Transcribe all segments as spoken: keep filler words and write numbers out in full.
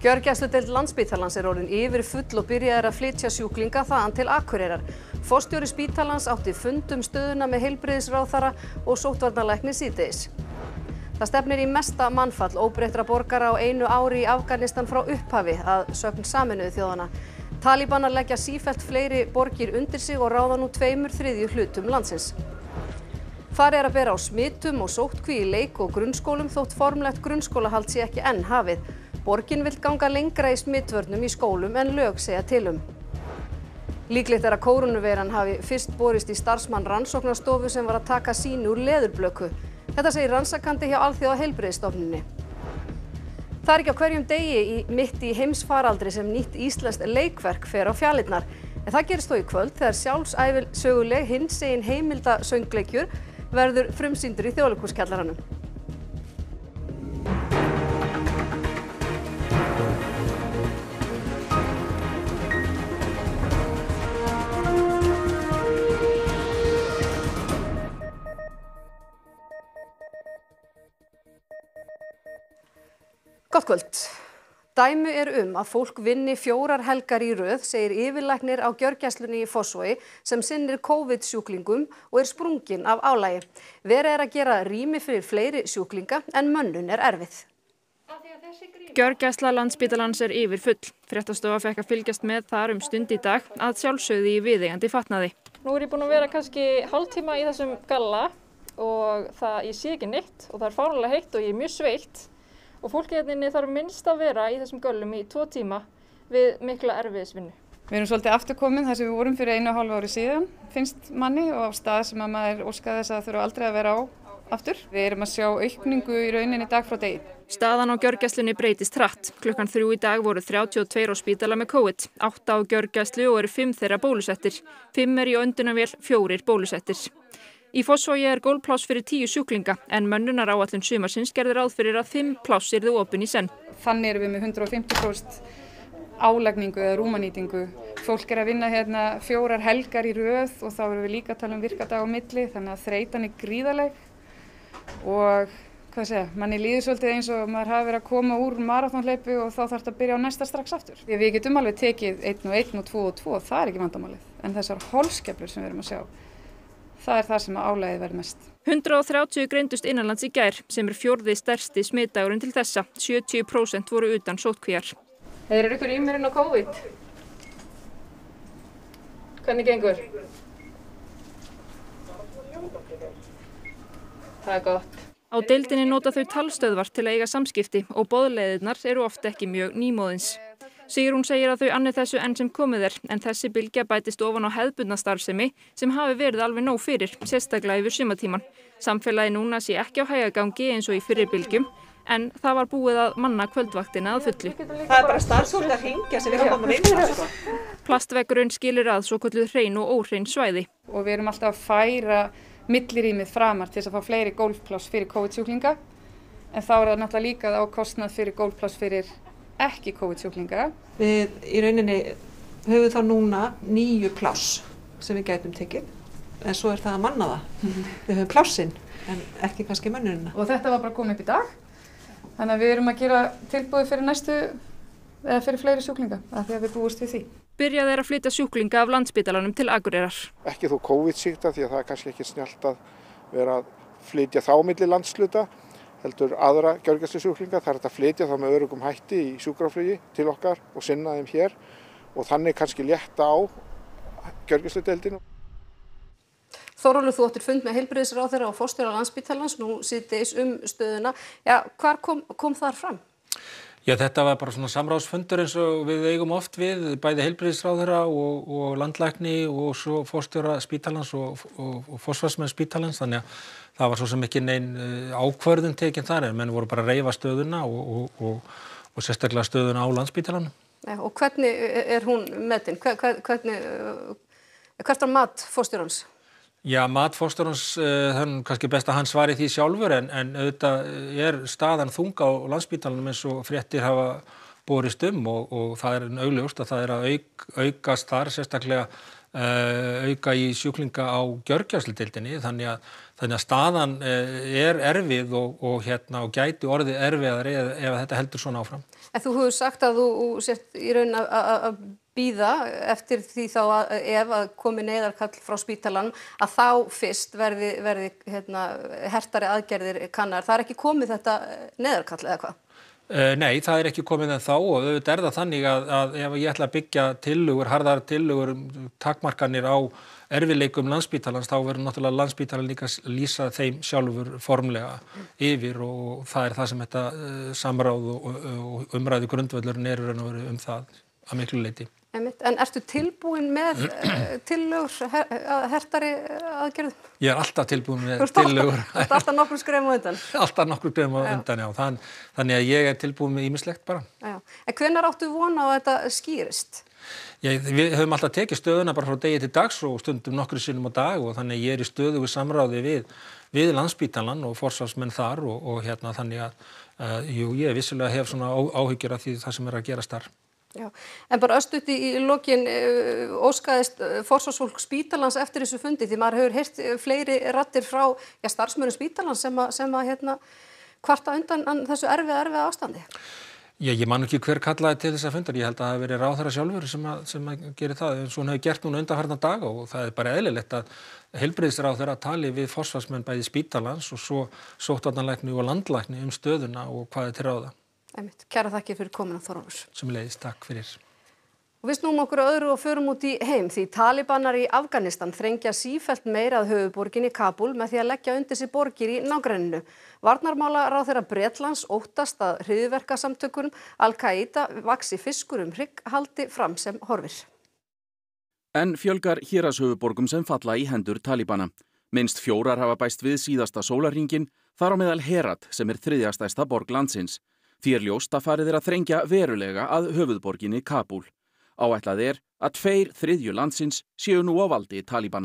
Gjörgæsludeild Landspítalans er orðin yfirfull og byrjaðir að flytja sjúklinga þaðan til Akureyrar. Forstjóri spítalans átti fund um stöðuna með heilbrigðisráðherra og sóttvarnalækni síðdegis. Það stefnir í mesta mannfall óbreyttra borgara á einu ári í Afganistan frá upphafi að sögn Sameinuðu þjóðanna. Talibanar leggja sífellt fleiri borgir undir sig og ráða nú tveimur þriðju hlutum landsins. Farið er að bera á smitum og sóttkví í leik- og grunnskólum þótt formlegt grunnskólahald sé ekki enn hafið. Borgin vill ganga lengra í smitvörnum í skólum en lög segja til um. Líklegt er að kórónuveiran hafi fyrst borist í starfsmann rannsóknarstofu sem var að taka sýni úr leðurblöku. Þetta segir rannsakandi hjá Alþjóðaheilbrigðisstofnuninni. Það er ekki á hverjum degi í mitt í heimsfaraldri sem nýtt íslenskt leikverk fer á fjalirnar. En það gerist þó í kvöld þegar sjálfsævisöguleg hinsegin heimildasöngleikjur verður frumsýndur í Þjóðleikhúskjallaranum. Gott kvöld. Dæmi er um að fólk vinni fjórar helgar í röð, segir yfirlæknir á gjörgæslunni í Fossvogi sem sinnir COVID-sjúklingum og er sprunginn af álagi. Verið er að gera rými fyrir fleiri sjúklinga en mönnun er erfið. Gjörgæsla Landspítalans er yfirfull. Fréttastofa fékk að fylgjast með þar um stund í dag að sjálfsögðu í viðeigandi fatnaði. Nú er ég búin að vera kannski hálftíma í þessum galla og það, ég sé ekki neitt og það er fáránlega heitt og ég er mjög sveitt. Og fólki hérna þarf minnst að vera í þessum göllum í tvo tíma við mikla erfiðisvinnu. Við erum svolítið afturkomin þar sem við vorum fyrir einu og hálfu ári síðan, finnst manni, og á stað sem að maður óskaði þess að þurfa aldrei að vera á aftur. Við erum að sjá aukningu í rauninni dag frá degi. Staðan á gjörgæslunni breytist hratt. Klukkan þrjú í dag voru þrjátíu og tveir á spítala með COVID, átta á gjörgæslu og eru fimm þeirra bólusettir. Fimm er í öndunarvél, fjórir bólusettir. Í Fossvogi er gólfpláss fyrir tíu sjúklinga en mönnunaráætlun sumarsins gerði ráð fyrir að fimm pláss yrðu opin í senn. Þannig erum við með hundrað og fimmtíu prósent álagningu eða rúmanýtingu. Fólk er að vinna hérna fjórar helgar í röð og þá erum við líka að tala um virkadag á milli, þannig að þreytan er gríðarleg og hvað segja, manni líður svolítið eins og maður hafi verið að koma úr maraþonhlaupi og þá þarf þetta að byrja á næsta strax aftur. Því við getum alveg tekið einn og einn og tvo og tvo, það er ekki vandamálið, en þessar holskeflur sem við erum að sjá, það er það sem álagið verður mest. hundrað og þrjátíu greindust innanlands í gær sem er fjórði stærsti smitdagurinn til þessa. sjötíu prósent voru utan sóttkvíar. Þeir eru ykkur ímurinn á COVID. Hvernig gengur? Það er gott. Á deildinni nota þau talstöðvar til að eiga samskipti og boðleiðirnar eru oft ekki mjög nýmóðins. Sigrún segir að þau anni þessu enn sem komið er, en þessi bylgja bætist ofan á hefðbundna starfsemi sem hafi verið alveg nóg fyrir, sérstaklega yfir sumartímann. Samfélagi núna sé ekki á hægagangi eins og í fyrri bylgjum, en það var búið að manna kvöldvaktina að fullu. Það er bara starfsfólk að hringja sem við komum inn á, sko. Plastvekkurinn skilir að svokölluð hrein og óhrein svæði. Og við erum alltaf að færa millirýmið framar til þess að fá fleiri gólfpláss fyrir COVID-sjúklinga, en þá er það náttúrulega líka á kostnað fyrir gólfpláss fyrir ekki COVID-sjúklinga. Við í rauninni höfum þá núna níu pláss sem við gætum tekið, en svo er það að manna það. Við höfum plássin, en ekki kannski mönnunina. Og þetta var bara komið upp í dag, þannig að við erum að gera tilboði fyrir næstu, eða fyrir fleiri sjúklinga, af því að við búumst við því. Byrjað er að flytja sjúklinga af Landspítalanum til Akureyrar. Ekki þó COVID-sýkta því að það er kannski ekki snjallt að vera að flytja þá milli landshluta, heldur aðra gjörgæslusjúklinga. Það er hægt að flytja þá með öruggum hætti í sjúkraflugi til okkar og sinna þeim hér og þannig kannski létta á gjörgæsludeildinu. Þórólfur, þú áttir fund með heilbrigðisráðherra og forstjóra Landspítalans nú síðdegis um stöðuna. Já, hvar kom, kom þar fram? Já, þetta var bara svona samráðsfundur eins og við eigum oft við, bæði heilbrigðisráðherra og, og landlækni og svo forstjóra spítalans og, og, og forsvarsmenn spítalans, þannig að það var svo sem ekki nein ákvörðun tekin þar, en menn voru bara að reifa stöðuna og, og, og, og sérstaklega stöðuna á Landspítalanum. Ja, og hvernig er hún metin? Hvernig, hvert er mat forstjórans? Já, mat forstjórans, það er kannski best að hann svari því sjálfur, en, en auðvitað er staðan þung á Landspítalanum eins og fréttir hafa borist um og, og það er augljóst að það er að auk, aukast þar sérstaklega uh, auka í sjúklinga á gjörgæsludeildinni, þannig að Þannig að staðan er erfið og, og, hérna, og gæti orðið erfiðari ef, ef þetta heldur svona áfram. En þú hefur sagt að þú sért í raun að bíða eftir því þá að ef að komi neyðarkall frá spítalanum að þá fyrst verði, verði hérna, hertari aðgerðir kannar. Það er ekki komið þetta neyðarkall eða hvað? Uh, nei, það er ekki komið en þá og auðvitað er það þannig að, að ef ég ætla að byggja tillögur, harðar tillögur, takmarkanir á erfiðleikum Landspítalans, þá verður náttúrulega Landspítalan líka lýsa þeim sjálfur formlega yfir og það er það sem þetta uh, samráð og, og, og umræðu grundvöllurinn er um það að miklu leyti. En ertu tilbúin með uh, tillögur her, hertari aðgerðum? Ég er alltaf tilbúin með tillögur. Þú ert alltaf nokkur skrefum á undan? Alltaf nokkur skrefum á undan, já. Þann, þannig að ég er tilbúin með ýmislegt bara. Já. En hvenær áttu vona á að þetta skýrist? Ég, við höfum alltaf tekið stöðuna bara frá degi til dags og stundum nokkru sinnum á dag og þannig að ég er í stöðugu samráði við, við Landspítalann og forsvarsmenn þar og, og hérna þannig að uh, jú, ég vissilega hef svona áhyggjur af því það sem er að gerast þar. Já, en bara östutt í, í lokin uh, óskaðist uh, forsvarsfólk Spítalans eftir þessu fundi því maður hefur heyrt uh, fleiri raddir frá ja, starfsmönnum Spítalans sem að, sem að hérna, kvarta undan þessu erfiða, erfiða ástandi. Já, ég man ekki hver kallaði til þess að fundar, ég held að það hafi verið ráðherra sjálfur sem að, sem að gera það, eins og hún hefur gert núna undanfarna daga og það er bara eðlilegt að heilbrigðisráðherra tali við forsvarsmenn bæði Spítalans og svo sóttvarnalækni og landlækni um stöðuna og hvað er til ráða. Einmitt. Kæra þakkir fyrir komuna Þórólfur. Sem leiðist, takk fyrir. Og við snúum okkur öðru og förum út í heim því talibanar í Afganistan þrengja sífellt meira að höfuðborginni Kabúl með því að leggja undir sig borgir í nágrenninu. Varnarmálaráðherra Bretlands óttast að hryðjuverkasamtökunum Al-Qaida vaxi fiskur um hrygg haldi fram sem horfir. En fjölgar hérashöfuðborgum sem falla í hendur talibana. Minnst fjórar hafa bæst við síðasta sólarhringinn, þar á meðal Herat sem er þriðja stærsta borg landsins. Því er ljóst að farið er að þrengja verulega að höfuðborginni Kabúl. Áætlað er að tveir þriðju landsins séu nú á valdi talibana.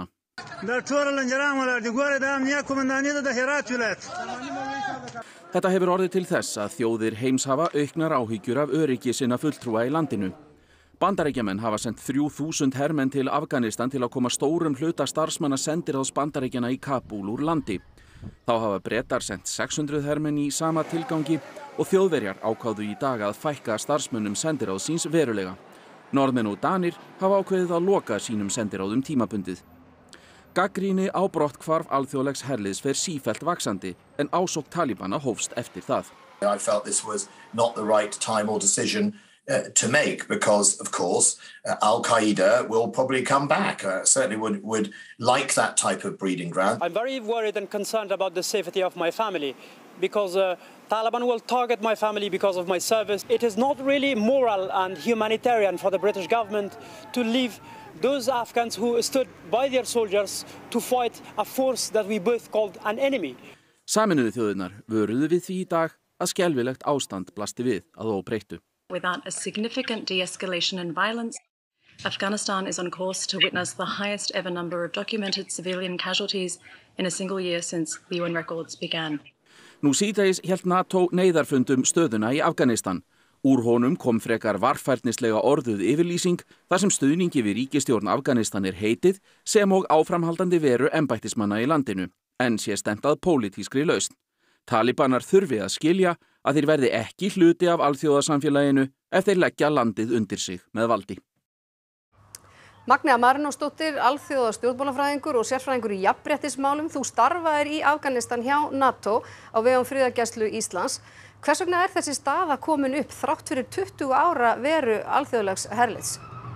Þetta hefur orðið til þess að þjóðir heims hafa auknar áhyggjur af öryggi sinna fulltrúa í landinu. Bandaríkjamenn hafa sendt þrjú þúsund hermenn til Afganistan til að koma stórum hluta starfsmanna sendiráðs Bandaríkjanna í Kabúl úr landi. Þá hafa Bretar sendt sex hundruð hermenn í sama tilgangi og Þjóðverjar ákváðu í dag að fækka starfsmönnum sendiráðsins verulega. Norðmenn og Danir hafa ákveðið að loka sínum sendiráðum tímabundið. Gagnrýni á brotthvarf alþjóðlegs herliðs fer sífellt vaxandi en ásókn talibana hófst eftir það. I felt this was not the right time or decision Uh, to make because, of course, uh, Al-Qaeda will probably come back. Uh, certainly would, would like that type of breeding ground. I'm very worried and concerned about the safety of my family because uh, Taliban will target my family because of my service. It is not really moral and humanitarian for the British government to leave those Afghans who stood by their soldiers to fight a force that we both called an enemy. Sameinuðu þjóðirnar vöruðu við því í dag að skelfilegt ástand blasti við að óbreyttu. Without a significant de-escalation in violence, Afghanistan is on course to witness the highest ever number of documented civilian casualties in a single year since the U N records began. Nú síðdegis hélt NATO neyðarfundum stöðuna í Afganistan. Úr honum kom frekar varfærnislega orðuð yfirlýsing þar sem stuðningi við ríkisstjórn Afganistan er heitið sem og áframhaldandi veru embættismanna í landinu, en sé stefnt að pólitískri lausn. Talibanar þurfi að skilja að þeir verði ekki hluti af alþjóðasamfélaginu ef þeir leggja landið undir sig með valdi. Magnea Marinósdóttir, alþjóða stjórnmálafræðingur og sérfræðingur í jafnréttismálum. Þú starfaðir í Afganistan hjá NATO á vegum friðargæslu Íslands. Hvers vegna er þessi staða komin upp þrátt fyrir tuttugu ára veru alþjóðlegs herliðs?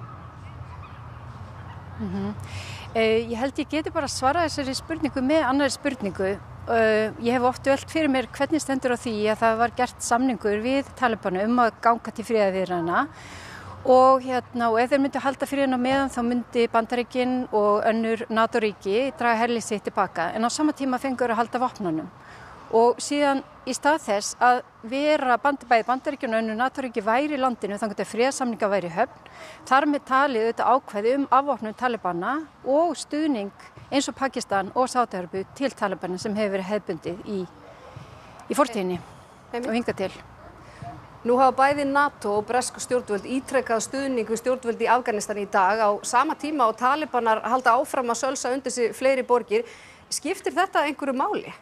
Mm-hmm. uh, ég held ég geti bara svarað þessari spurningu með annari spurningu. Uh, ég hef oft velt fyrir mér hvernig stendur á því að það var gert samningur við Talibana um að ganga til friðarviðræðna og, hérna, og ef þeir myndu halda friðinn á meðan þá myndi Bandaríkin og önnur NATO-ríki draga herlið sitt tilbaka en á sama tíma fengur að halda vopnunum. Og síðan í stað þess að vera band, bæði Bandaríkjun og önnur NATO-ríki væri í landinu þannig að friðarsamninga væri höfn, þar með talið auðvitað ákvæði um afvopnun Talibana og stuðning eins og Pakistan og Sádi-Arabíu til Talibana sem hefur verið hefðbundið í, í fortíðinni og hingað til. Nú hafa bæði NATO og bresk stjórnvöld ítrekað stuðning við stjórnvöld í Afganistan í dag á sama tíma og Talibanar halda áfram að sölsa undir sig fleiri borgir. Skiptir þetta einhverju máli?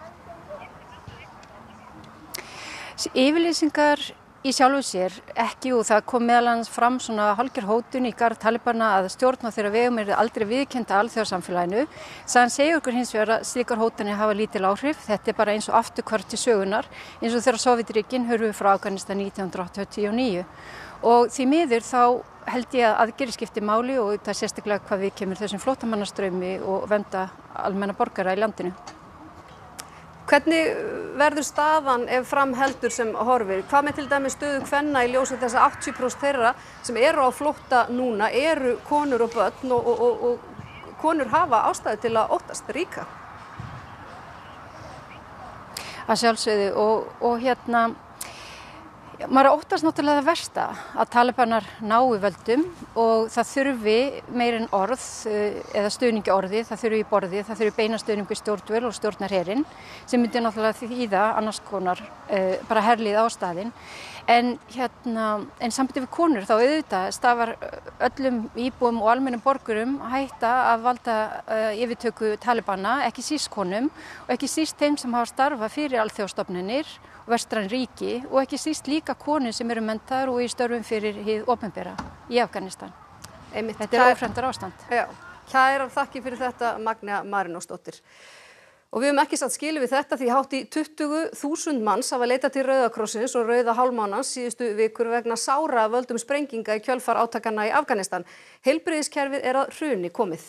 Yfirlýsingar í sjálfu sér ekki og það kom meðal annars fram svona hálfgerð hótun í garð Talibana að stjórn á þeirra vegum er aldrei viðurkennd af alþjóðasamfélaginu. Sagan segir okkur hins vegar að slíkar hótanir hafa lítil áhrif. Þetta er bara eins og afturhvarf til sögunar eins og þegar Sovétríkin hurfu frá Afganistan nítján hundruð áttatíu og níu. Og því miður þá held ég að aðgerðir skipti máli og það er sérstaklega hvað við kemur þessum flóttamannastraumi og vernda almenna borgara í landinu. Hvernig verður staðan ef fram heldur sem horfir? Hvað með til dæmis stöðu kvenna í ljósi þess að áttatíu prósent þeirra sem eru á flótta núna eru konur og börn og, og, og, og konur hafa ástæðu til að óttast ríka? Að sjálfsögðu og, og hérna maður óttast náttúrulega það versta að Talibanar nái völdum og það þurfi meir en orð eða stuðningi orði, það þurfi í borði, það þurfi beina stuðningu stjórnvöld og stjórnarherinn sem myndi náttúrulega þýða annars konar uh, bara herlið á staðinn. En hérna, en samtíð við konur þá auðvitað stafar öllum íbúum og almennum borgurum hætta að valda uh, yfirtöku Talibana, ekki síst konum og ekki síst þeim sem hafa starfað fyrir alþjóðastofnanir vestræn ríki og ekki síst líka konur sem eru menntaðar og í störfum fyrir hið opinbera í Afganistan. Einmitt. Þetta er ófremdar ástand. Já, kærar þakki fyrir þetta Magnea Marinósdóttir. Og við höfum ekki satt skilu við þetta því hátt í tuttugu þúsund manns hafa leitað til Rauða krossins og Rauða hálfmánans síðustu vikur vegna sára af völdum sprenginga í kjölfar átakanna í Afganistan. Heilbrigðiskerfið er að hruni komið.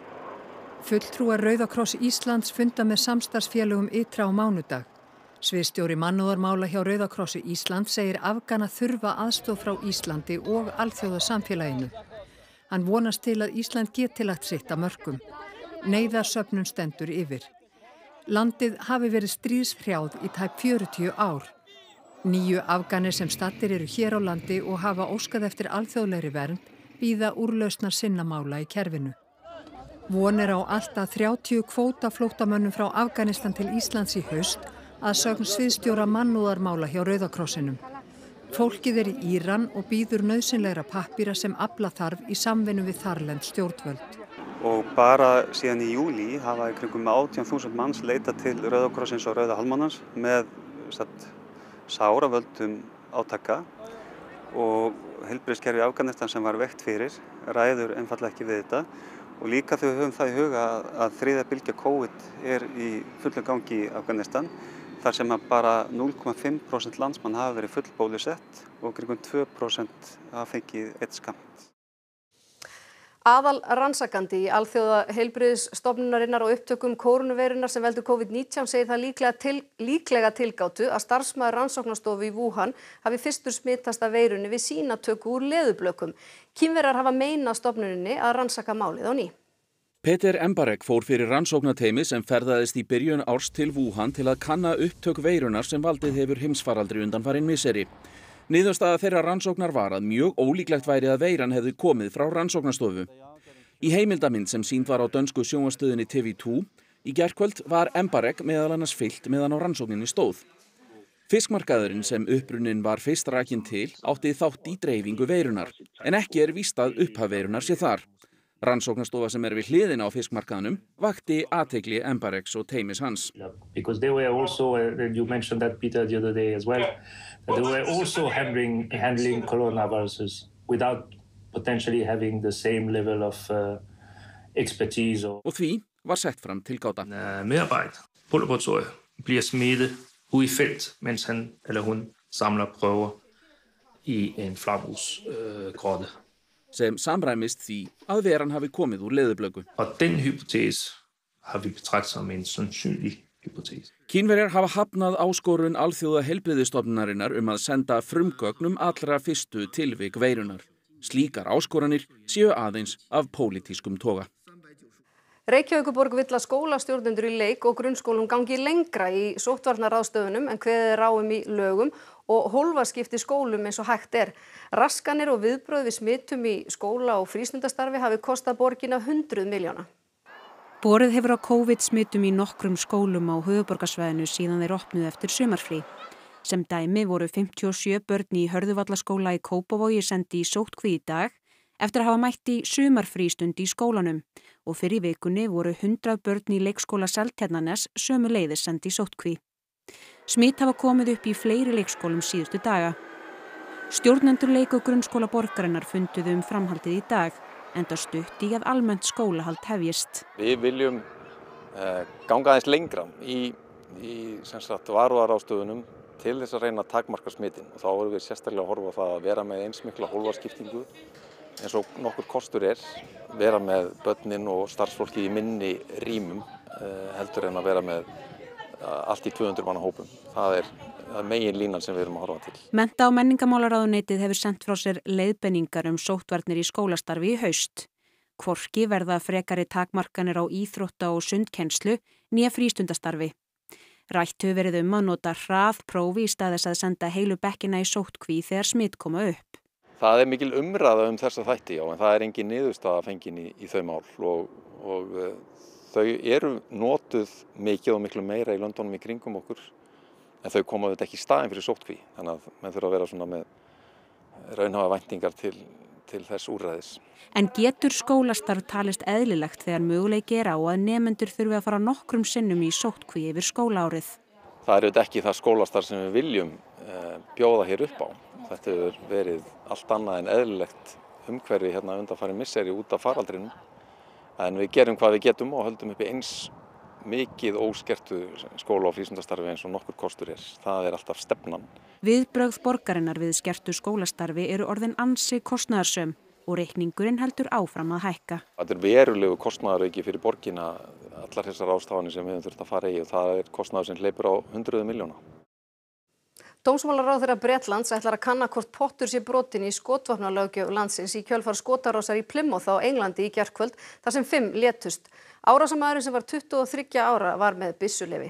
Fulltrúar Rauða kross Íslands funda með samstarfsfélögum ytra á mánudag. Sviðsstjóri mannúðarmála hjá Rauða krossi Íslands segir Afgana þurfa aðstoð frá Íslandi og alþjóðasamfélaginu. Hann vonast til að Ísland geti lagt sitt að mörkum. Neyðarsöfnun stendur yfir. Landið hafi verið stríðshrjáð í tæp fjörutíu ár. Níu Afganir sem staddir eru hér á landi og hafa óskað eftir alþjóðlegri vernd bíða úrlausnar sinna mála í kerfinu. Von er á allt að þrjátíu kvótaflóttamönnum frá Afganistan til Íslands í haust að sögn sviðsstjóra mannúðarmála hjá Rauða krossinum. Fólkið er í Íran og býður nauðsynlegra pappíra sem afla þarf í samvinnu við þarlend stjórnvöld. Og bara síðan í júlí hafa í kringum átján þúsund manns leitað til Rauða krossins og Rauða hálfmánans með satt, sáravöldum átaka og heilbrigðiskerfi Afganistan sem var veikt fyrir ræður einfaldlega ekki við þetta. Og líka þegar við höfum það í huga að, að þriðja bylgja COVID er í fullum gangi í Afganistan, þar sem að bara núll komma fimm prósent landsmann hafa verið fullbólusett og kringum tvö prósent hafa fengið eitt skammt. Aðal rannsakandi í alþjóða heilbrigðisstofnunarinnar og upptökum kórónuveirunnar sem veldur COVID nítján segir það líklega, til, líklega tilgátu að starfsmaður rannsóknastofu í Wuhan hafi fyrstur smitast af veirunni við sína töku úr leðurblökum. Kínverjar hafa meinað stofnuninni að rannsaka málið á ný. Peter Embarek fór fyrir rannsóknateymi sem ferðaðist í byrjun árs til Wuhan til að kanna upptök veirunar sem valdið hefur heimsfaraldri undanfarin misseri. Niðurstaða þeirra rannsóknar var að mjög ólíklegt væri að veiran hefði komið frá rannsóknastofu. Í heimildamynd sem sýnd var á dönsku sjónvarpsstöðinni T V tvö í gærkvöld var Embarek meðal annars fylgt meðan á rannsókninni stóð. Fiskmarkaðurinn sem upprunnin var fyrst rakinn til átti þátt í dreifingu veirunar, en ekki er víst að upphaf veirunar sé þar. Rannsóknastofa sem er við hliðina á fiskmarkaðnum vakti athygli Embareks og teymis hans. Because they were also, uh, you mentioned that Peter the other day as well, that they were also handling, handling coronaviruses without potentially having the same level of uh, expertise. Og því var sett fram tilgáta. Medarbejder på laboratoriet bliver smittet ude i felt, mens han eller hun samler prøver i en flagermusgrotte. Uh, sem samræmist því að veran hafi komið úr leðurblöku. Og den hypotese har vi betragtet som en sannsynlig hypotese. Kínverjar hafa hafnað áskorun alþjóða heilbrigðisstofnunarinnar um að senda frumgögnum allra fyrstu tilvik veirunar. Slíkar áskoranir séu aðeins af pólitískum toga. Reykjavíkurborg vill að skólastjórnendur í leik- og grunnskólum gangi lengra í sóttvarnaráðstöfunum en kveðið er á um í lögum og hólfaskipti skólum eins og hægt er. Raskanir og viðbrögð við smitum í skóla og frístundastarfi hafi kostað borgina hundruð milljóna. Borið hefur á COVID-smitum í nokkrum skólum á höfuðborgarsvæðinu síðan þeir opnuðu eftir sumarfrí. Sem dæmi voru fimmtíu og sjö börn í Hörðuvallaskóla í Kópavogi sendi í sóttkví í dag, eftir að hafa mætt í sumarfrístund í skólanum og fyrir vikunni voru hundrað börn í leikskóla Seltjarnarness sömuleiðis send í sóttkví. Smit hafa komið upp í fleiri leikskólum síðustu daga. Stjórnendur leik- og grunnskóla borgarinnar funduðu um framhaldið í dag, enda stutt í að almennt skólahald hefjist. Við viljum uh, ganga aðeins lengra í, í sem sagt varúðarráðstöfunum til þess að reyna að takmarka smitin og þá erum við sérstaklega að horfa á það að vera með eins mikla hólfaskiptingu eins og nokkur kostur er, vera með börnin og starfsfólki í minni rýmum uh, heldur en að vera með uh, allt í tvö hundruð manna hópum. Það er Það er megin línan sem við erum að horfa til. Mennta- og menningamálaráðuneytið hefur sent frá sér leiðbeiningar um sóttvarnir í skólastarfi í haust. Hvorki verða frekari takmarkanir á íþrótta- og sundkennslu né frístundastarfi. Rætt hefur verið um að nota hraðprófi í stað þess að senda heilu bekkina í sóttkví þegar smit koma upp. Það er mikil umræða um þessa þætti, já, en það er engin niðurstaða fengin í, í þau mál og, og uh, þau eru notuð mikið og miklu meira í löndunum í kringum okkur. En þau koma auðvitað ekki í staðinn fyrir sóttkví, þannig að menn þurfa að vera svona með raunhafa væntingar til, til þess úrræðis. En getur skólastarf talist eðlilegt þegar möguleiki er á að nemendur þurfi að fara nokkrum sinnum í sóttkví yfir skólaárið? Það er auðvitað ekki það skólastarf sem við viljum eh, bjóða hér upp á. Þetta hefur verið allt annað en eðlilegt umhverfi hérna undanfarin misseri út af faraldrinum. En við gerum hvað við getum og höldum uppi eins mikið óskertu skóla- og frístundastarfi eins og nokkur kostur er. Það er alltaf stefnan. Viðbrögð borgarinnar við skertu skólastarfi eru orðin ansi kostnaðarsöm og reikningurinn heldur áfram að hækka. Þetta er verulegu kostnaðarauki fyrir borgina, allar þessar ráðstafanir sem við höfum þurft að fara í og það er kostnaður sem hleypur á hundruðum milljóna. Dómsmálaráðherra Bretlands ætlar að kanna hvort pottur sé brotinn í skotvopnalöggjöf landsins í kjölfar skotárásar í Plymouth á Englandi í gærkvöld þar sem fimm létust. Árásarmaðurinn sem var tuttugu og þriggja ára var með byssuleyfi.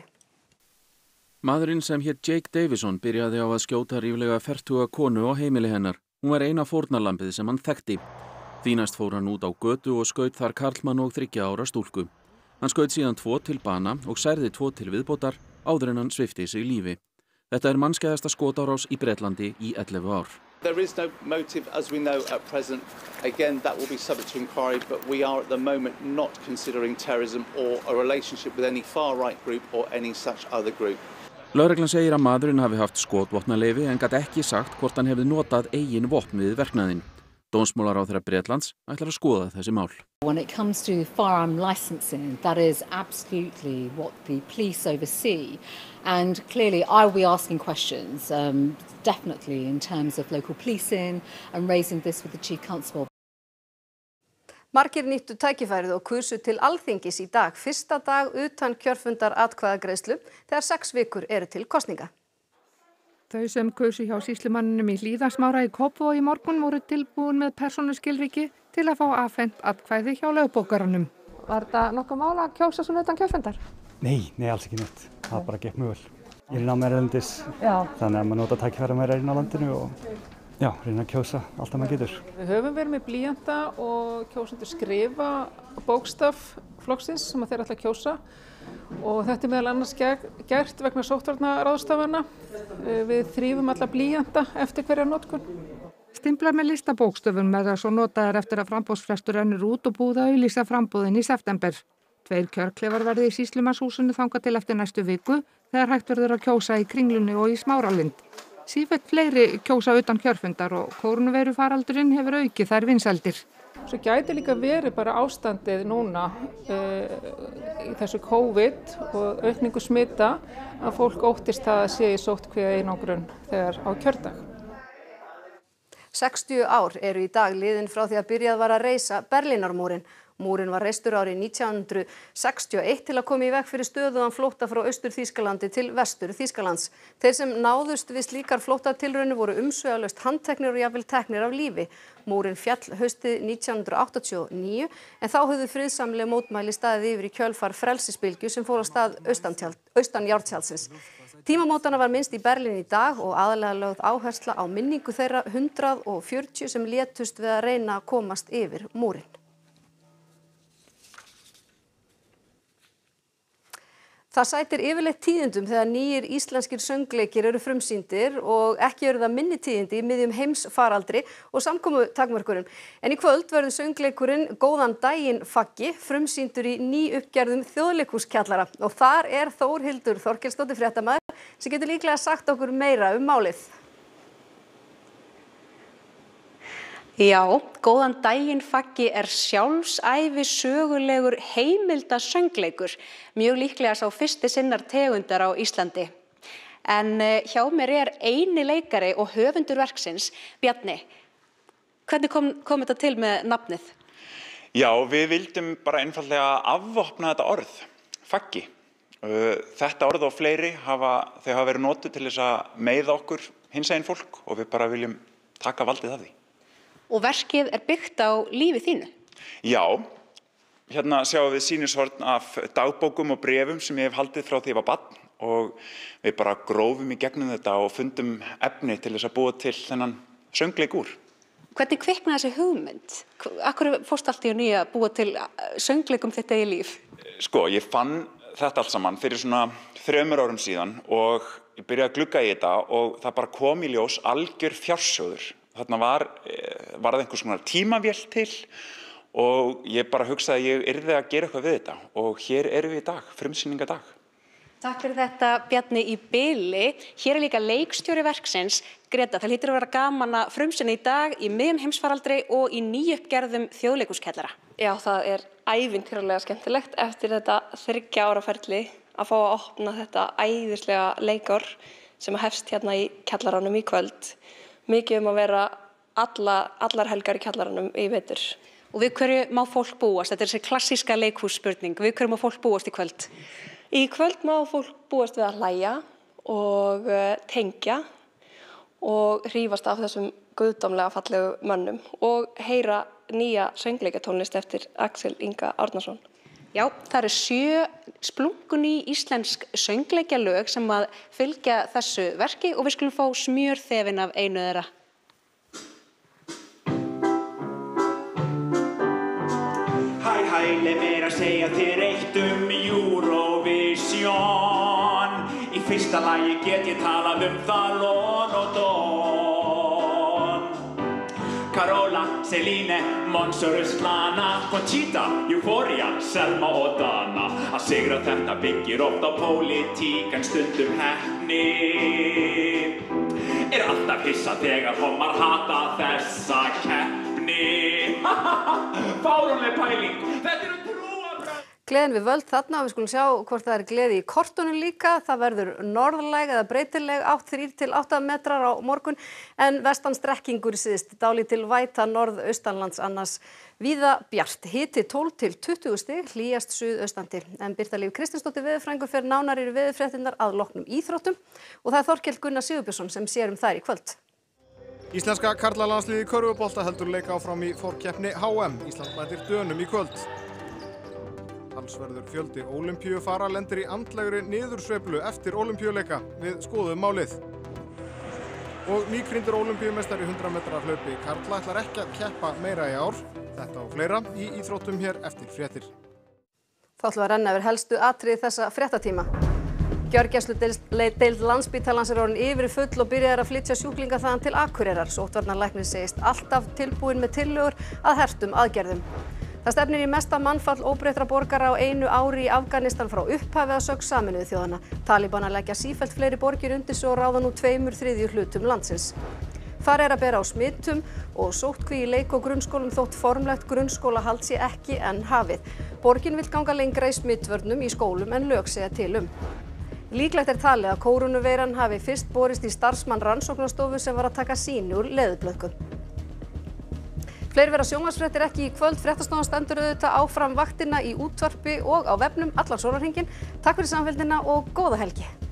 Maðurinn sem hét Jake Davison byrjaði á að skjóta ríflega fertuga konu á heimili hennar. Hún var eina fórnarlambið sem hann þekkti. Því næst fór hann út á götu og skaut þar karlmann og þriggja ára stúlku. Hann skaut síðan tvo til bana og særði tvo til viðbótar áður en hann svipti sig lífi. Þetta er mannskæðasta skotárás í Bretlandi í ellefu ár. There is no motive as we know at present. Again, that will be subject to inquiry, but we are at the moment not considering terrorism or a relationship with any far-right group or any such other group. Lögreglan segir að maðurinn hafi haft skotvopnaleyfi en gat ekki sagt hvort hann hefði notað eigin vopn við verknaðinn. Dómsmálaráðherra Bretlands ætlar að skoða þessi mál. When it comes to firearm licensing, that is absolutely what the police oversee. And clearly I will be asking questions, um, definitely in terms of local policing and raising this with the Chief Constable. Margir nýttu tækifærið og kusu til Alþingis í dag, fyrsta dag utan kjörfundar atkvæðagreiðslu þegar sex vikur eru til kosninga. Þau sem kusu hjá sýslumanninum í Hlíðarsmára í Kópavogi í morgun voru tilbúin með persónuskilríki til að fá afhent atkvæði hjá lögbókaranum. Var þetta nokkuð mál að kjósa svona utan kjörfundar? Nei, nei, alls ekki neitt. Það bara gekk mjög vel. Ég er námið erlendis, þannig að maður nota tækifæri meira inn á landinu og já, reyna að kjósa allt að maður getur. Við höfum verið með blýanta og kjósendur skrifa bókstaf flokksins sem þeir ætla að kjósa og þetta er meðal annars gert vegna sóttvarnaráðstafana. Við þrýfum alla blýanta eftir hverja notkun. Stimplar með listabókstöfum með það svo notaðar eftir að framboðsfrestur rennur út og búið að auglýsa framboðin í september. Tveir kjörklefar verði í sýslumannshúsinu þangað til eftir næstu viku þegar hægt verður að kjósa í Kringlunni og í Smáralind. Sífellt fleiri kjósa utan kjörfundar og kórónuveirufaraldurinn hefur aukið þær vinsældir. Svo gæti líka verið bara ástandið núna uh, í þessu COVID og aukningu smita að fólk óttist það að sé í sóttkví eða einangrun þegar á kjördag. sextíu ár eru í dag liðin frá því að byrjað var að reisa Berlínarmúrinn. Múrinn var reistur árið nítján hundruð sextíu og eitt til að koma í veg fyrir stöðugan flótta frá Austur-Þýskalandi til Vestur-Þýskalands. Þeir sem náðust við slíkar flóttatilraunir voru umsvifalaust handteknir og jafnvel teknir af lífi. Múrinn féll haustið nítján hundruð áttatíu og níu en þá höfðu friðsamleg mótmæli staðið yfir í kjölfar frelsisbylgju sem fór á stað austan járntjaldsins. Tímamótana var minnst í Berlín í dag og aðalega lögð áhersla á minningu þeirra hundrað og fjörutíu sem létust við að reyna að komast yfir múrinn. Það sætir yfirleitt tíðindum þegar nýjir íslenskir söngleikir eru frumsýndir og ekki eru það minni tíðindi í miðjum heimsfaraldri og samkomutakmörkunum. En í kvöld verður söngleikurinn Góðan daginn Faggi frumsýndur í nýuppgerðum Þjóðleikhúskjallara og þar er Þórhildur Þorkelsdóttir fréttamaður sem getur líklega sagt okkur meira um málið. Já, Góðan daginn Faggi er sjálfsævi sögulegur heimildasöngleikur, mjög líklega sá fyrsti sinnar tegundar á Íslandi. En hjá mér er eini leikari og höfundur verksins, Bjarni. Hvernig kom, kom þetta til með nafnið? Já, við vildum bara einfaldlega afvopna þetta orð, Faggi. Þetta orð og fleiri hafa, þau hafa verið notuð til þess að meiða okkur hinsegin fólk og við bara viljum taka valdið af því. Og verkið er byggt á lífi þínu? Já, hérna sjáum við sýnishorn af dagbókum og bréfum sem ég hef haldið frá því ég var barn og við bara grófum í gegnum þetta og fundum efni til þess að búa til þennan söngleik úr. Hvernig kviknaði þessi hugmynd? Akkur fórst allt í að nýja búa til söngleikum þetta í líf? Sko, ég fann þetta allt saman fyrir svona þremur árum síðan og ég byrjaði að glugga í þetta og það bara kom í ljós algjör fjársjóður. Þarna var, var það einhvers konar tímavél til og ég bara hugsaði að ég yrði að gera eitthvað við þetta og hér erum við í dag, frumsýningadag. Takk fyrir þetta Bjarni í bili. Hér er líka leikstjóri verksins, Greta. Það hlýtur að vera gaman að frumsýna í dag í miðjum heimsfaraldri og í nýuppgerðum Þjóðleikhúskjallara. Já, það er ævintýralega skemmtilegt eftir þetta þriggja ára ferli að fá að opna þetta æðislega leikár sem hefst hérna í kjallaranum í kvöld. Mikið um að vera alla, allar helgar í kjallaranum í vetur. Og við hverju má fólk búast? Þetta er þessi klassíska leikhússpurning. Við hverju má fólk búast í kvöld? Í kvöld má fólk búast við að hlæja og tengja og hrífast af þessum guðdómlega fallegu mönnum og heyra nýja söngleikatónlist eftir Axel Inga Árnason. Já, það eru sjö splunkuný íslensk söngleikjalög sem að fylgja þessu verki og við skulum fá smjörþefinn af einu þeirra. Hæ, hæ, leið mér að segja þér eitt um Eurovision. Í fyrsta lagi get ég talað um það Lon og Don. Carola, Celine, Mons og Ruslana, Conchita, Euphoria, Selma og Dana. Að sigra þetta byggir oft á pólitík en stundum heppni. Er alltaf hissa þegar homar hata þessa keppni. Fáránleg pæling, þetta eru trúarbrögð. Gleðin við völd þarna og við skulum sjá hvort það er gleði í kortunum líka. Það verður norðlæg eða breytileg átt þrír til átta metrar á morgun en vestan strekkingur síðst dálítil væta norðaustanlands annars víða bjart. Hiti tólf til tuttugu stig, hlýjast suðaustan til. En Birta Líf Kristinsdóttir veðurfræðingur fer nánar yfir veðurfréttirnar að loknum íþróttum og það er Þorkell Gunnar Sigurbjörnsson sem sér um þær í kvöld. Íslenska karlalandsliðið í körfubolta heldur leik áfram í forkeppni H M. Ísland mætir Dönum í kvöld. Talsverður fjöldi ólympíufara lendir í andlegri niðursveiflu eftir ólympíuleika. Við skoðum málið. Og nýkrýndur ólympíumeistari í hundrað metra hlaupi karla ætlar ekki að keppa meira í ár. Þetta og fleira í íþróttum hér eftir fréttir. Þá ætlum við að renna yfir helstu atriði þessa fréttatíma. Gjörgæsludeild Landspítalans er orðin yfir full og byrjaðir að flytja sjúklinga þaðan til Akureyrar. Sóttvarnalæknir segist alltaf tilbúin með tillögur að hertum aðgerðum. Það stefnir í mesta mannfall óbreyttra borgara á einu ári í Afganistan frá upphafi að sögn Sameinuðu þjóðanna. Talibanar leggja sífellt fleiri borgir undir sig og ráða nú tveimur þriðju hlutum landsins. Þar er að bera á smittum og sóttkví í leik- og grunnskólum þótt formlegt grunnskólahald sé ekki enn hafið. Borgin vill ganga lengra í smittvörnum í skólum en lög segja til um. Líklegt er talið að kórónuveiran hafi fyrst borist í starfsmann rannsóknastofu sem var að taka sýni úr leðurblöðku. Fleiri vera sjónvarpsfréttir ekki í kvöld. Fréttastofan stendur auðvitað áfram vaktina í útvarpi og á vefnum allan sólarhringinn. Takk fyrir samfylgdina og góða helgi.